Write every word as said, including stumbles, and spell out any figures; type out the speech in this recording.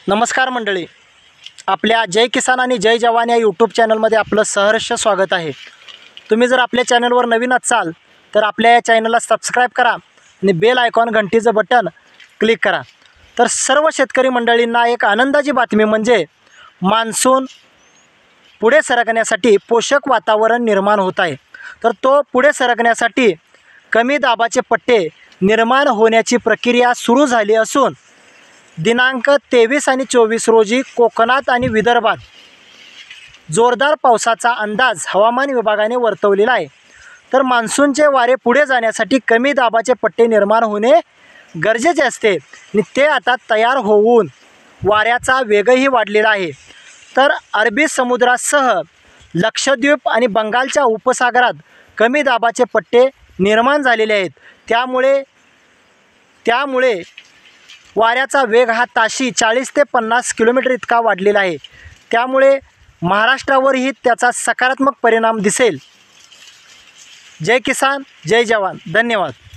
नमस्कार मंडळी, आपल्या जय किसान आणि जय जवान या यूट्यूब चॅनलमध्ये आपलं सहर्ष स्वागत आहे। तुम्ही जर आपल्या चॅनलवर नवीन असाल तर आपल्या या चॅनलला सबस्क्राईब करा आणि बेल आयकॉन घंटीचं बटन क्लिक करा। तर सर्व शेतकरी मंडळींना एक आनंदाची बातमी म्हणजे मान्सून पुढे सरकण्यासाठी पोषक वातावरण निर्माण होत आहे। तर तो पुढे सरकण्यासाठी कमी दाबाचे पट्टे निर्माण होण्याची प्रक्रिया सुरू झाली असून दिनांक तेवीस आणि चोवीस रोजी कोकणात आणि विदर्भात जोरदार पावसाचा अंदाज हवामान विभागाने वर्तवलेला आहे। तर मान्सूनचे वारे पुढे जाण्यासाठी कमी दाबाचे पट्टे निर्माण होणे गरजेचे असते आणि ते आता तयार होऊन वाऱ्याचा वेगही वाढलेला आहे। तर अरबी समुद्रासह लक्षद्वीप आणि बंगालच्या उपसागरात कमी दाबाचे पट्टे निर्माण झालेले आहेत। त्यामुळे त्यामुळे वाऱ्याचा वेग हा ताशी चाळीस ते पन्नास किलोमीटर इतका वाढलेला आहे। त्यामुळे महाराष्ट्रावरही त्याचा सकारात्मक परिणाम दिसेल। जय किसान, जय जवान, धन्यवाद।